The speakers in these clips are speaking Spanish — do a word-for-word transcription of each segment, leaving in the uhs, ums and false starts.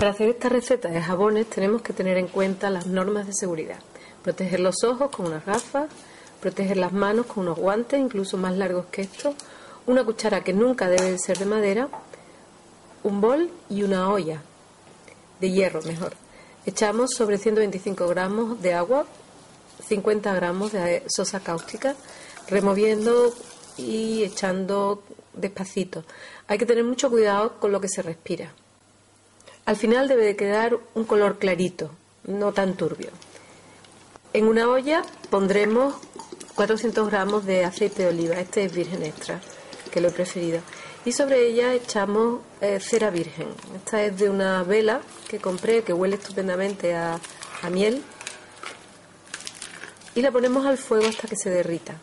Para hacer esta receta de jabones tenemos que tener en cuenta las normas de seguridad. Proteger los ojos con unas gafas, proteger las manos con unos guantes, incluso más largos que estos, una cuchara que nunca debe de ser de madera, un bol y una olla, de hierro mejor. Echamos sobre ciento veinticinco gramos de agua, cincuenta gramos de sosa cáustica, removiendo y echando despacito. Hay que tener mucho cuidado con lo que se respira. Al final debe de quedar un color clarito, no tan turbio. En una olla pondremos cuatrocientos gramos de aceite de oliva, este es virgen extra, que lo he preferido. Y sobre ella echamos eh, cera virgen. Esta es de una vela que compré, que huele estupendamente a, a miel. Y la ponemos al fuego hasta que se derrita.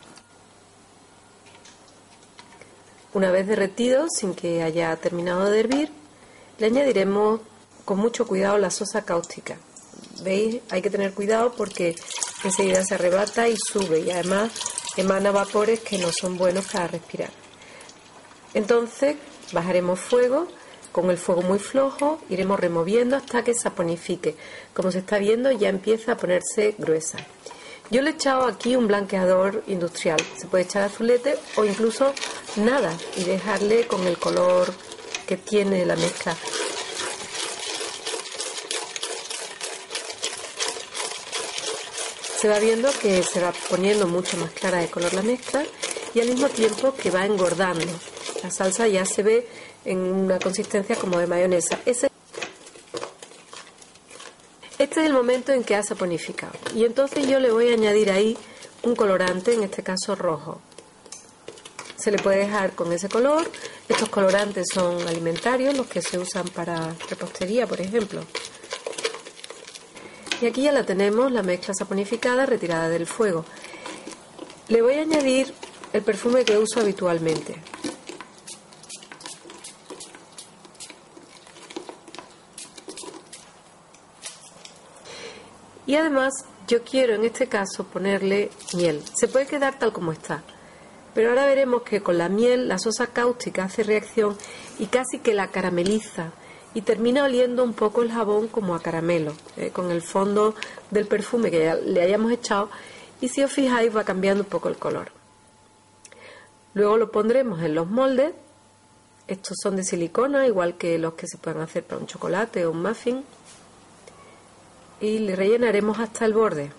Una vez derretido, sin que haya terminado de hervir, le añadiremos con mucho cuidado la sosa cáustica. ¿Veis? Hay que tener cuidado porque enseguida se arrebata y sube y además emana vapores que no son buenos para respirar. Entonces bajaremos fuego, con el fuego muy flojo iremos removiendo hasta que saponifique. Como se está viendo ya empieza a ponerse gruesa. Yo le he echado aquí un blanqueador industrial, se puede echar azulete o incluso nada y dejarle con el color que tiene la mezcla. Se va viendo que se va poniendo mucho más clara de color la mezcla y al mismo tiempo que va engordando. La salsa ya se ve en una consistencia como de mayonesa. Ese, este es el momento en que ha saponificado. Y entonces yo le voy a añadir ahí un colorante, en este caso rojo. Se le puede dejar con ese color. Estos colorantes son alimentarios, los que se usan para repostería, por ejemplo. Y aquí ya la tenemos, la mezcla saponificada, retirada del fuego. Le voy a añadir el perfume que uso habitualmente. Y además yo quiero en este caso ponerle miel. Se puede quedar tal como está, pero ahora veremos que con la miel la sosa cáustica hace reacción y casi que la carameliza y termina oliendo un poco el jabón como a caramelo, eh, con el fondo del perfume que ya le hayamos echado, y si os fijáis va cambiando un poco el color. Luego lo pondremos en los moldes. Estos son de silicona, igual que los que se pueden hacer para un chocolate o un muffin, y le rellenaremos hasta el borde.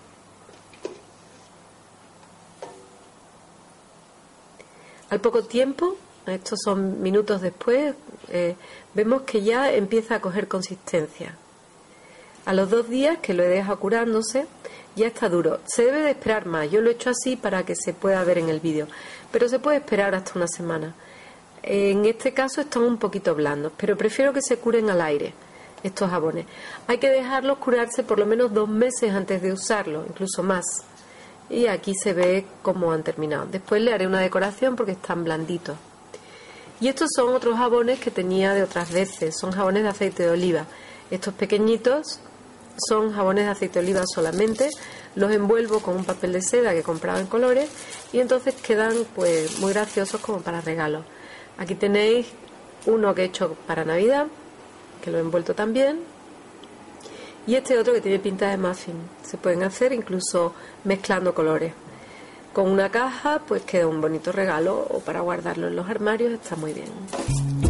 Al poco tiempo, estos son minutos después, eh, vemos que ya empieza a coger consistencia. A los dos días que lo he dejado curándose, ya está duro. Se debe de esperar más. Yo lo he hecho así para que se pueda ver en el vídeo, pero se puede esperar hasta una semana. En este caso están un poquito blandos, pero prefiero que se curen al aire estos jabones. Hay que dejarlos curarse por lo menos dos meses antes de usarlos, incluso más. Y aquí se ve cómo han terminado. Después le haré una decoración porque están blanditos. Y estos son otros jabones que tenía de otras veces. Son jabones de aceite de oliva. Estos pequeñitos son jabones de aceite de oliva solamente. Los envuelvo con un papel de seda que he comprado en colores y entonces quedan pues muy graciosos como para regalos. Aquí tenéis uno que he hecho para Navidad, que lo he envuelto también, y este otro que tiene pinta de muffin. Se pueden hacer incluso mezclando colores. Con una caja pues queda un bonito regalo, o para guardarlo en los armarios está muy bien.